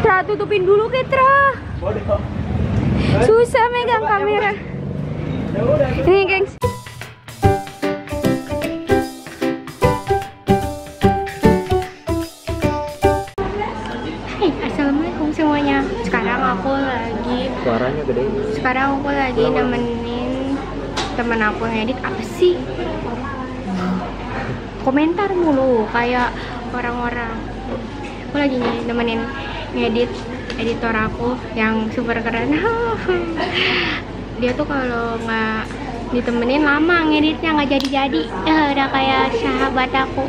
Tra, tutupin dulu Ketra. Susah megang kamera. Nih gengs. Assalamualaikum semuanya. Sekarang aku lagi. Suaranya gede. Sekarang aku lagi nemenin temen aku ngedit. Apa sih? Komentar mulu kayak orang-orang. Aku lagi nemenin ngedit editor aku yang super keren. Dia tuh kalau nggak ditemenin lama ngeditnya nggak jadi-jadi. Udah kayak sahabat aku.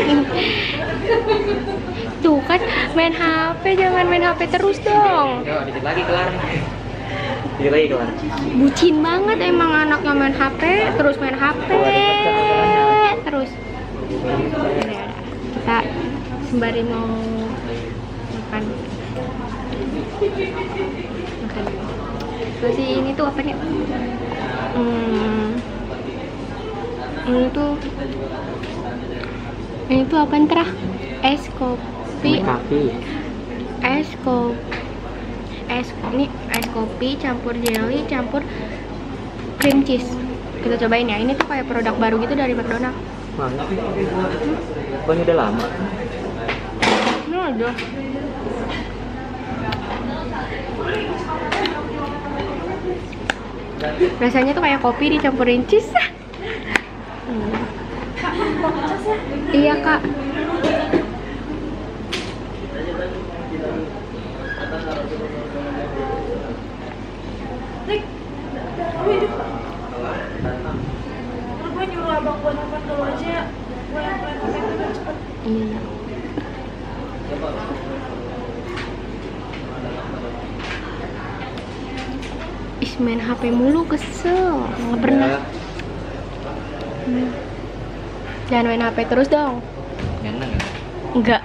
Tuh kan main HP, jangan main HP terus dong. Yuk, dikit lagi kelar. Dikit lagi kelar. Bucin banget emang anaknya main HP, terus main HP. Terus. Ya, kita sembari mau makan. Terus ini tuh apa nih? Ini tuh apa ntar? Es kopi. Ini es kopi campur jelly campur cream cheese. Kita cobain ya. Ini tuh kayak produk baru gitu dari McDonald's. Mana sih? Bukan udah lama. Ini aja. Rasanya tuh kayak kopi dicampurin cheese. Iya kak. Gue nyuruh abang buat apa dulu aja. Gue yang plan biar cepet. Iya. Ih, main HP mulu kesel. Nggak pernah. Jangan main HP terus dong. Jangan. Enggak.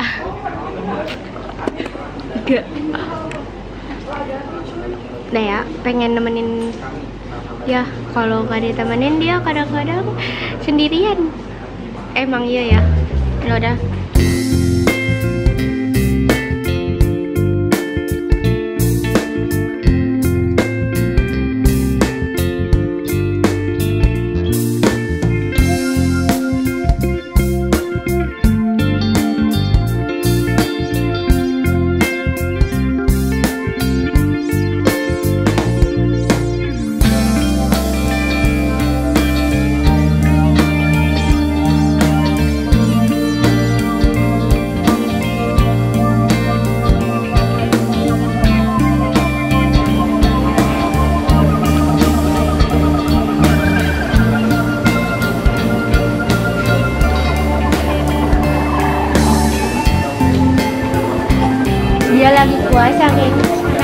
Enggak. Nah ya, pengen nemenin. Ya, kalau nggak ditemenin dia kadang-kadang sendirian. Emang iya ya. Ya udah. Dia lagi puasa gengs.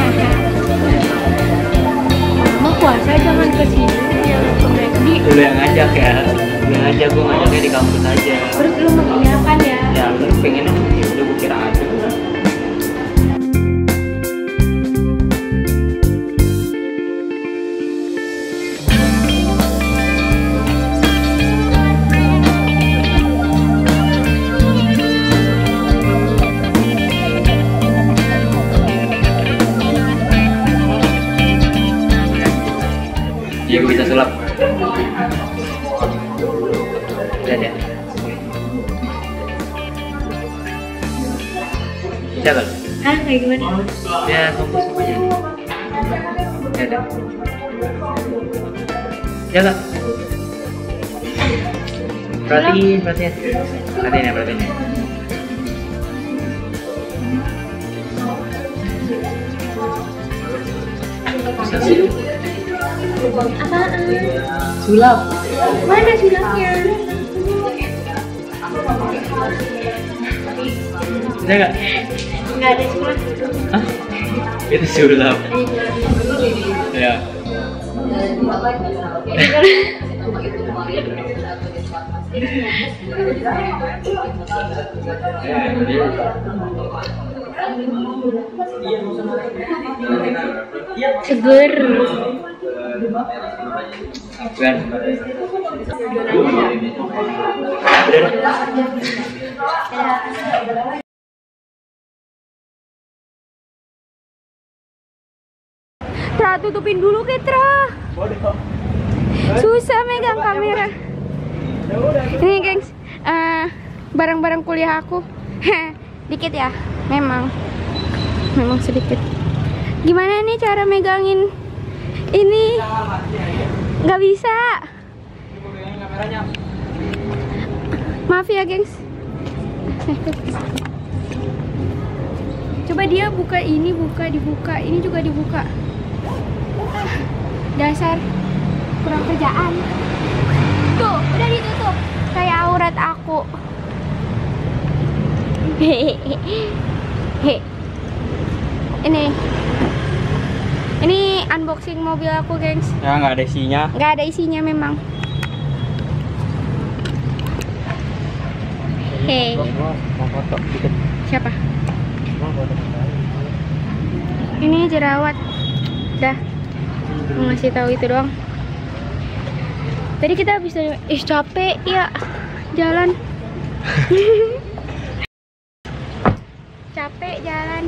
Mau puasa jangan kesini, jangan ke McD. Lu yang ngajak ya. Lu yang ngajak, gue ngajaknya di kampus aja. Terus lu mengiyakan ya? Ya, lu pengen ya udah gue kira aja. Iya, gue bisa sulap. Lihat ya. Siapa? Hah, kayak gimana? Ya, tunggu semuanya. Lihat ya. Jaga. Perhatiin ya. Perhatiin ya. Bisa sih. Apaan? Sulap. Mana sulapnya? Bisa nggak? Nggak ada sulap. Hah? Itu sulap. Ya. Seger. Ben. Udah. Tra, tutupin dulu Ketra. Susah megang kamera. Ini gengs, barang-barang kuliah aku. Dikit ya, memang sedikit. Gimana nih cara megangin ini? Nggak bisa. Maaf ya gengs. Coba dia buka ini, dibuka. Ini juga dibuka. Dasar kurang kerjaan. Tuh, udah ditutup. Kayak aurat aku. Hehehe. Ini unboxing mobil aku, gengs. Ya nggak ada isinya. Nggak ada isinya memang. Hei. Mau foto dikit. Siapa? Mau foto. Ini jerawat. Dah. Mau ngasih tahu itu doang. Tadi kita habis dari capek ya jalan. Capek jalan.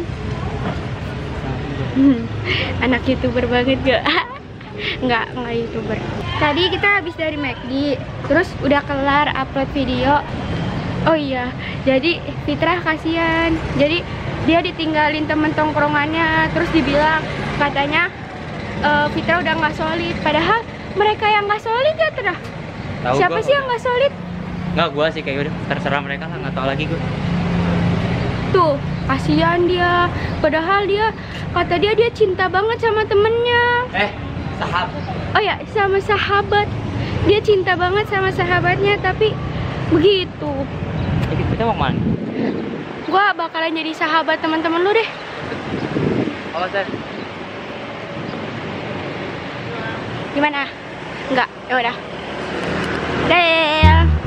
Anak YouTuber banget gak? Nggak YouTuber. Tadi kita habis dari McD, terus udah kelar upload video. Oh iya, jadi Fitrah kasihan. Jadi dia ditinggalin temen tongkrongannya, terus dibilang katanya Fitrah udah nggak solid. Padahal mereka yang nggak solid ya, Trah. Siapa sih yang nggak solid? Nggak, gua sih kayak udah terserah mereka lah, nggak tahu lagi gua. Tuh, kasihan dia. Padahal kata dia cinta banget sama temennya. Sahabat. Oh ya, sama sahabat. Dia cinta banget sama sahabatnya, tapi begitu. Jadi kita mau kemana? Gua bakalan jadi sahabat teman-teman lu deh. Oh, Sir. Gimana? Enggak, ya udah. Del.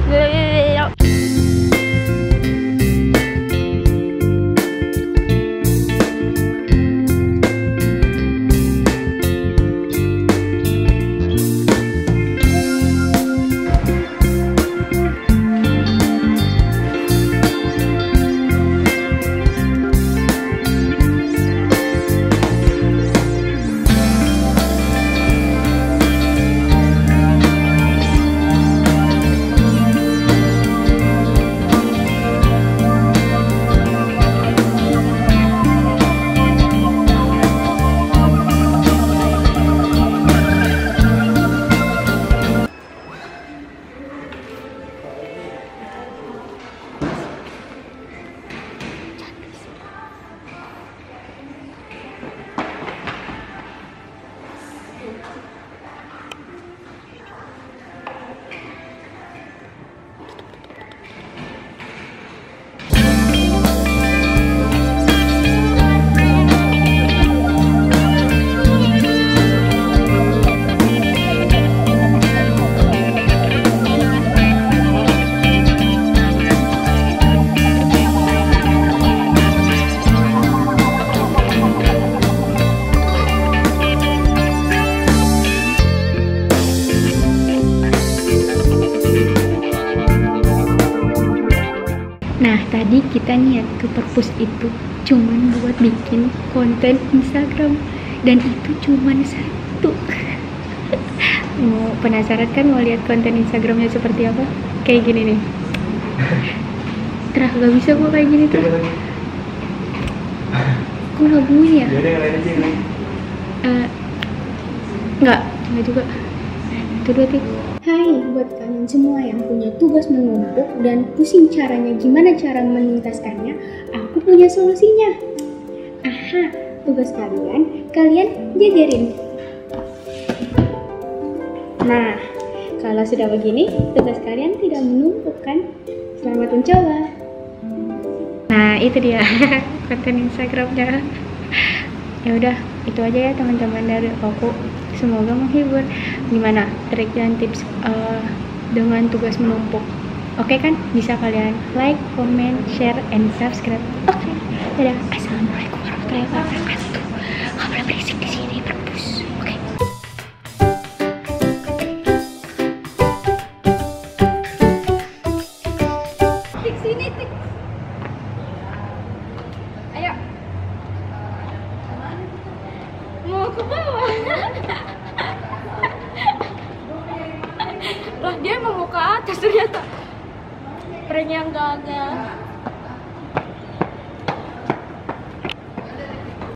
Nah, tadi kita niat ke perpus itu cuman buat bikin konten Instagram, dan itu cuman satu. Mau penasaran kan mau lihat konten Instagramnya seperti apa? Kayak gini nih. Terah, gak bisa gua kayak gini tuh. Kok gak bunyi ya? Enggak juga. Itu dua titik. Hai, buat kalian semua yang punya tugas menumpuk dan pusing caranya gimana cara menuntaskannya, aku punya solusinya. Aha, tugas kalian jajarin. Nah, kalau sudah begini, tugas kalian tidak menumpuk kan? Selamat mencoba. Nah, itu dia konten Instagramnya. Ya udah, itu aja ya teman-teman dari aku. Semoga menghibur. Gimana trik dan tips dengan tugas menumpuk? Oke kan? Bisa kalian like, comment, share, and subscribe. Oke. Dadah. Assalamualaikum warahmatullahi wabarakatuh. Gak boleh berisik di sini, perpus. Oke. Tik sini, tik. Ayo. Mau mau ke bawah. Lah dia emang mau ke atas ternyata. Prank yang gagal.